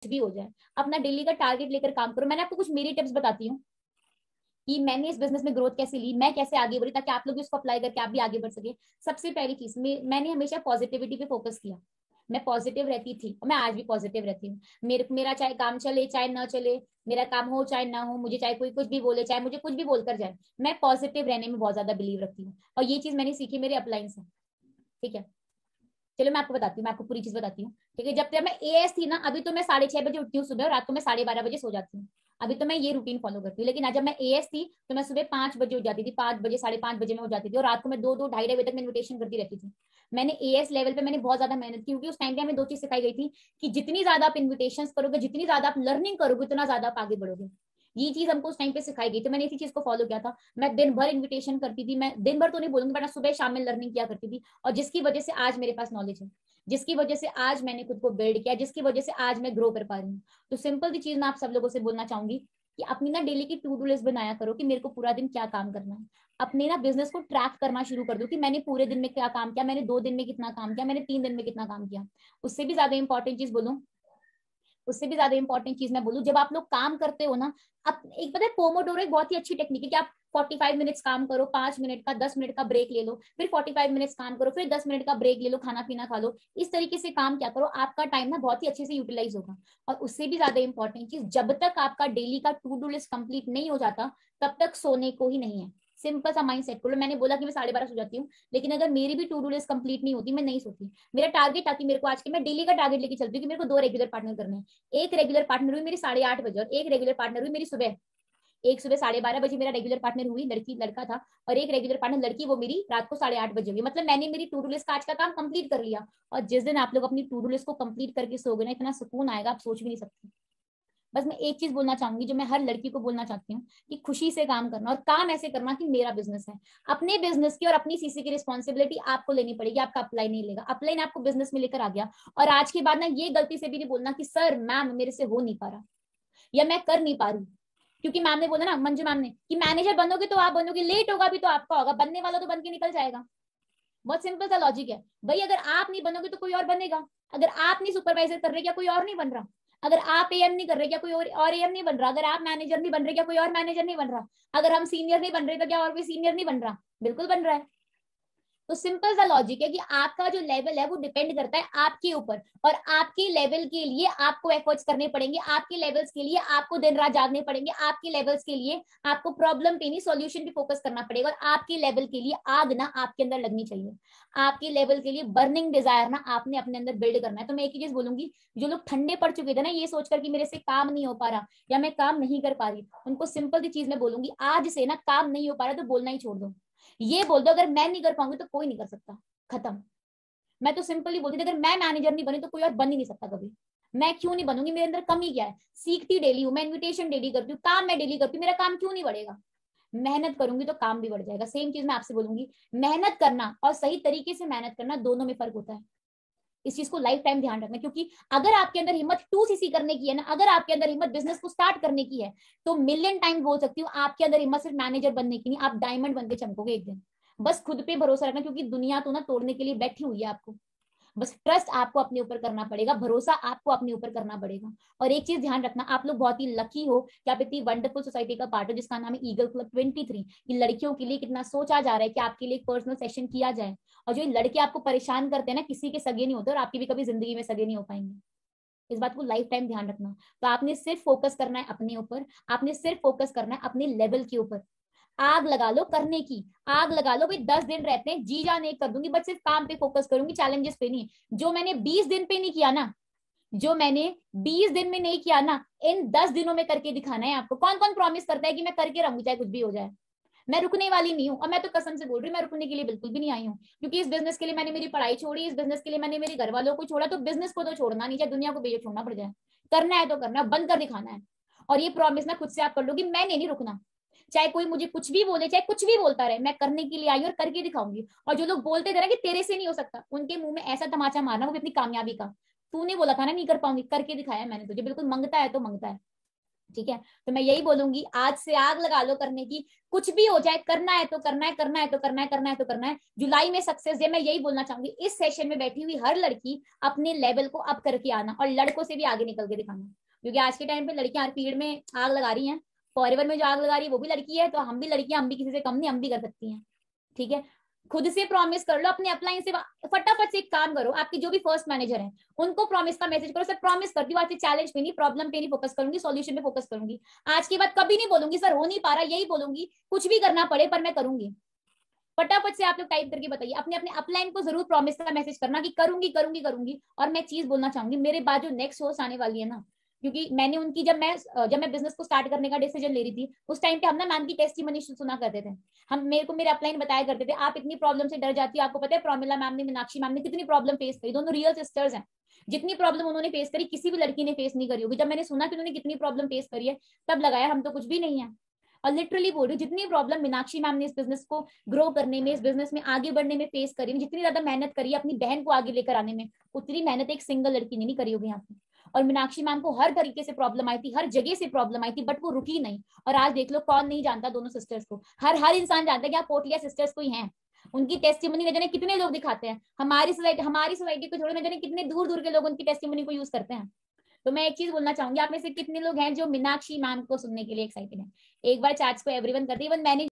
कुछ भी हो जाए, अपना डेली का टारगेट लेकर काम करो। मैंने आपको कुछ मेरी टिप्स बताती हूँ कि मैंने इस बिजनेस में ग्रोथ कैसे ली, मैं कैसे आगे बढ़ी, ताकि आप लोग इसको अप्लाई करके आप भी आगे बढ़ सके। सबसे पहली चीज, मैंने हमेशा पॉजिटिविटी पे फोकस किया। मैं पॉजिटिव रहती थी और मैं आज भी पॉजिटिव रहती हूँ। मेरा चाहे काम चले चाहे ना चले, मेरा काम हो चाहे ना हो, मुझे चाहे कोई कुछ भी बोले चाहे मुझे कुछ भी बोलकर जाए, मैं पॉजिटिव रहने में बहुत ज्यादा बिलीव रखती हूँ। और ये चीज मैंने सीखी मेरे अपलाइन से। ठीक है, चलो मैं आपको बताती हूँ, मैं आपको पूरी चीज बताती हूँ। ठीक है, जब तक मैं एएस थी ना, अभी तो मैं 6:30 बजे उठती हूँ सुबह और रात को मैं 12:30 बजे सो जाती हूँ। अभी तो मैं ये रूटीन फॉलो करती हूँ। लेकिन आज जब मैं एएस थी तो मैं सुबह 5 बजे उठ जाती थी, 5 बजे 5:30 बजे में उठ जाती थी, और रात को मैं 2-2 ढाई बजे तक मैं इन्विटेशन करती रहती थी। मैंने एएस लेवल पे मैंने बहुत ज्यादा मेहनत की, क्योंकि उस टाइम पे हमें दो चीज सिखाई गई थी कि जितनी ज्यादा आप इन्विटेशन करोगे, जितनी ज्यादा आप लर्निंग करोगे, उतना ज्यादा आप आगे बढ़ोगे। ये चीज हमको उस टाइम पे सिखाई गई, तो मैंने इसी चीज को फॉलो किया था। मैं दिन भर इन्विटेशन करती थी, मैं दिन भर तो नहीं बोलूंगी, बट सुबह शाम में लर्निंग किया करती थी। और जिसकी वजह से आज मेरे पास नॉलेज है, जिसकी वजह से आज मैंने खुद को बिल्ड किया, जिसकी वजह से आज मैं ग्रो कर पा रही हूँ। तो सिंपल सी चीज मैं आप सब लोगों से बोलना चाहूंगी कि अपनी ना डेली की टू डू लिस्ट बनाया करो कि मेरे को पूरा दिन क्या काम करना है। अपने ना बिजनेस को ट्रैक करना शुरू कर दो कि मैंने पूरे दिन में क्या काम किया, मैंने 2 दिन में कितना काम किया, मैंने 3 दिन में कितना काम किया। उससे भी ज्यादा इंपॉर्टेंट चीज बोलूं, उससे भी ज्यादा इंपॉर्टेंट चीज मैं बोलूं, जब आप लोग काम करते हो ना, अब एक पता है पोमोडोरो एक बहुत ही अच्छी टेक्निक है कि आप 45 मिनट्स काम करो, 5 मिनट का 10 मिनट का ब्रेक ले लो, फिर 45 मिनट्स काम करो, फिर 10 मिनट का ब्रेक ले लो, खाना पीना खा लो। इस तरीके से काम क्या करो, आपका टाइम ना बहुत ही अच्छे से यूटिलाइज होगा। और उससे भी ज्यादा इंपॉर्टेंट चीज, जब तक आपका डेली का टू डू लिस्ट कंप्लीट नहीं हो जाता, तब तक सोने को ही नहीं है। सिंपल सा माइंड सेट कर लो। मैंने बोला कि मैं 12:30 सो जाती हूँ, लेकिन अगर मेरी भी टू डू लिस्ट कंप्लीट नहीं होती, मैं नहीं सोती। मेरा टारगेट था कि मेरे को आज के, मैं डेली का टारगेट लेके चलती हूँ कि मेरे को 2 रेगुलर पार्टनर करने हैं। एक रेगुलर पार्टनर हुई मेरी 8:30 बजे, और एक रेगुलर पार्टनर हुई मेरी सुबह। एक सुबह 12:30 बजे मेरा रेगुलर पार्टनर हुई, लड़की लड़का था। और एक रेगुलर पार्टनर लड़की, वो मेरी रात को 8:30 बजे हुई। मतलब मैंने मेरी टू डू लिस्ट का आज का काम कंप्लीट कर लिया। और जिस दिन आप लोग अपनी टू डू लिस्ट को कंप्लीट करके सोगे ना, इतना सुकून आएगा आप सोच भी नहीं सकते। बस मैं एक चीज बोलना चाहूंगी, जो मैं हर लड़की को बोलना चाहती हूँ, कि खुशी से काम करना, और काम ऐसे करना कि मेरा बिजनेस है। अपने बिजनेस की और अपनी सीसी की रिस्पॉन्सिबिलिटी आपको लेनी पड़ेगी, आपका अपलाइन नहीं लेगा। अपलाइन आपको बिजनेस में लेकर आ गया, और आज के बाद ना ये गलती से भी नहीं बोलना कि सर मैम मेरे से हो नहीं पा रहा, या मैं कर नहीं पा रही। क्योंकि मैम ने बोला ना, मंजू मैम ने, कि मैनेजर बनोगे तो आप बनोगे, लेट होगा भी तो आपका होगा, बनने वाला तो बन के निकल जाएगा। बहुत सिंपल सा लॉजिक है भाई, अगर आप नहीं बनोगे तो कोई और बनेगा। अगर आप नहीं सुपरवाइजर कर रहे, क्या कोई और नहीं बन रहा? अगर आप एएम नहीं कर रहे, क्या कोई और एएम नहीं बन रहा? अगर आप मैनेजर नहीं बन रहे, क्या कोई और मैनेजर नहीं बन रहा? अगर हम सीनियर नहीं बन रहे, तो क्या और कोई सीनियर नहीं बन रहा? बिल्कुल बन रहा है। तो सिंपल सा लॉजिक है कि आपका जो लेवल है वो डिपेंड करता है आपके ऊपर, और आपके लेवल के लिए आपको एफर्ट्स करने पड़ेंगे, आपके लेवल्स के लिए आपको दिन रात जागने पड़ेंगे, आपके लेवल्स के लिए आपको प्रॉब्लम पे नहीं सॉल्यूशन पे फोकस करना पड़ेगा, और आपके लेवल के लिए आग ना आपके अंदर लगनी चाहिए। आपके लेवल के लिए बर्निंग डिजायर ना आपने अपने अंदर बिल्ड करना है। तो मैं एक ही चीज बोलूंगी, जो लोग ठंडे पड़ चुके थे ना ये सोचकर कि मेरे से काम नहीं हो पा रहा या मैं काम नहीं कर पा रही, उनको सिंपल सी चीज मैं बोलूंगी, आज से ना काम नहीं हो पा रहा तो बोलना ही छोड़ दो। ये बोल दो, अगर मैं नहीं कर पाऊंगी तो कोई नहीं कर सकता, खत्म। मैं तो सिंपली बोलती थी, अगर मैं मैनेजर नहीं बनी तो कोई और बन ही नहीं सकता कभी। मैं क्यों नहीं बनूंगी? मेरे अंदर कमी क्या है? सीखती डेली हूँ मैं, इन्विटेशन डेली करती हूँ, काम मैं डेली करती हूँ, मेरा काम क्यों नहीं बढ़ेगा? मेहनत करूंगी तो काम भी बढ़ जाएगा। सेम चीज मैं आपसे बोलूंगी, मेहनत करना और सही तरीके से मेहनत करना, दोनों में फर्क होता है। इस चीज को लाइफ टाइम ध्यान रखना, क्योंकि अगर आपके अंदर हिम्मत 2cc करने की है ना, अगर आपके अंदर हिम्मत बिजनेस को स्टार्ट करने की है, तो मिलियन टाइम बोल सकती हूँ, आपके अंदर हिम्मत सिर्फ मैनेजर बनने की नहीं, आप डायमंड बन के चमकोगे एक दिन। बस खुद पे भरोसा रखना, क्योंकि दुनिया तो ना तोड़ने के लिए बैठी हुई है आपको। बस ट्रस्ट आपको अपने ऊपर करना पड़ेगा, भरोसा आपको अपने ऊपर करना पड़ेगा। और एक चीज ध्यान रखना, आप लोग बहुत ही लकी हो कि आप इतनी वंडरफुल सोसाइटी का पार्ट हो, जिसका नाम है ईगल क्लब 23। ये लड़कियों के लिए कितना सोचा जा रहा है कि आपके लिए एक पर्सनल सेशन किया जाए। और जो लड़के आपको परेशान करते हैं ना, किसी के सगे नहीं होते, और आपकी भी कभी जिंदगी में सगे नहीं हो पाएंगे। इस बात को लाइफ टाइम ध्यान रखना। तो आपने सिर्फ फोकस करना है अपने ऊपर, आपने सिर्फ फोकस करना है अपने लेवल के ऊपर। आग लगा लो करने की, आग लगा लो भाई, 10 दिन रहते हैं, जी जान एक कर दूंगी, बट सिर्फ काम पे फोकस करूंगी, चैलेंजेस पे नहीं। जो मैंने 20 दिन पे नहीं किया ना, जो मैंने 20 दिन में नहीं किया ना, इन 10 दिनों में करके दिखाना है आपको। कौन कौन प्रॉमिस करता है कि मैं करके रहूंगी चाहे कुछ भी हो जाए? मैं रुकने वाली नहीं हूँ, और मैं तो कसम से बोल रही हूँ, मैं रुकने के लिए बिल्कुल भी नहीं आई हूँ। क्योंकि इस बिजनेस के लिए मैंने मेरी पढ़ाई छोड़ी, इस बिजनेस के लिए मैंने मेरे घर वालों को छोड़ा, तो बिजनेस को तो छोड़ना नहीं, चाहे दुनिया को बेचो छोड़ना पड़ जाए। करना है तो करना, बंद कर दिखाना है। और ये प्रॉमिस ना खुद से आप कर लो कि मैंने नहीं रुकना। चाहे कोई मुझे कुछ भी बोले, चाहे कुछ भी बोलता रहे, मैं करने के लिए आई और करके दिखाऊंगी। और जो लोग बोलते थे ना कि तेरे से नहीं हो सकता, उनके मुंह में ऐसा तमाचा मारना, वो भी अपनी कामयाबी का। तूने बोला था ना नहीं कर पाऊंगी, करके दिखाया मैंने तुझे। बिल्कुल मंगता है तो मंगता है। ठीक है, तो मैं यही बोलूंगी, आज से आग लगा लो करने की, कुछ भी हो जाए, करना है तो करना है, करना है तो करना है, करना है तो करना है। जुलाई में सक्सेस डे, मैं यही बोलना चाहूंगी इस सेशन में बैठी हुई हर लड़की अपने लेवल को अप करके आना, और लड़कों से भी आगे निकल के दिखाना, क्योंकि आज के टाइम पे लड़कियां हर फील्ड में आग लगा रही हैं। फॉरएवर में जो आग लगा रही है वो भी लड़की है, तो हम भी लड़कियां, हम भी किसी से कम नहीं, हम भी कर सकती हैं। ठीक है, खुद से प्रॉमिस कर लो, अपने अपलाइन से फटाफट से एक काम करो, आपकी जो भी फर्स्ट मैनेजर है उनको प्रॉमिस का मैसेज करो, सर प्रॉमिस करती हूँ आज से चैलेंज पे नहीं, प्रॉब्लम पे नहीं फोकस करूंगी, सॉल्यूशन पे फोकस करूंगी। आज के बाद कभी नहीं बोलूंगी सर हो नहीं पा रहा, यही बोलूंगी कुछ भी करना पड़े पर मैं करूंगी। फटाफट से आप लोग टाइप करके बताइए, अपने अपने अपलाइन को जरूर प्रॉमिस का मैसेज करना कि करूंगी करूंगी करूंगी। और मैं चीज बोलना चाहूंगी, मेरे बाद जो नेक्स्ट होस्ट आने वाली है ना, क्योंकि मैंने उनकी, जब मैं बिजनेस को स्टार्ट करने का डिसीजन ले रही थी, उस टाइम पे हम ना मैम की टेस्टिमनी सुना करते थे। हम, मेरे अपलाइन बताया करते थे, आप इतनी प्रॉब्लम से डर जाती हो, आपको पता है प्रॉमिला मैम ने, मीनाक्षी मैम ने कितनी प्रॉब्लम फेस करी, दोनों रियल सिस्टर्स हैं। जितनी प्रॉब्लम उन्होंने फेस करी किसी भी लड़की ने फेस नहीं करी होगी। जब मैंने सुना कि उन्होंने कितनी प्रॉब्लम फेस करी है, तब लगाया हम तो कुछ भी नहीं है। और लिटरली बोल रही हूँ, जितनी प्रॉब्लम मीनाक्षी मैम ने इस बिजनेस को ग्रो करने में, इस बिजनेस में आगे बढ़ने में फेस करी, जितनी ज्यादा मेहनत करी अपनी बहन को आगे लेकर आने में, उतनी मेहनत एक सिंगल लड़की ने नहीं करी होगी यहाँ पे। और मीनाक्षी मैम को हर तरीके से प्रॉब्लम आई थी, हर जगह से प्रॉब्लम आई थी, बट वो रुकी नहीं। और आज देख लो, कौन नहीं जानता दोनों सिस्टर्स को, हर हर इंसान जानता है कि आप पोटलिया सिस्टर्स को ही हैं। उनकी टेस्टिमनी न जाने कितने लोग दिखाते हैं, हमारी सोसाइटी को छोड़ो, न जाने कितने दूर दूर के लोग उनकी टेस्टिमनी को यूज करते हैं। तो मैं एक चीज बोलना चाहूंगी, आप में से कितने लोग हैं जो मीनाक्षी मैम को सुनने के लिए एक्साइटेड है? एक बार चैट्स को एवरीवन कर दी, इवन मैंने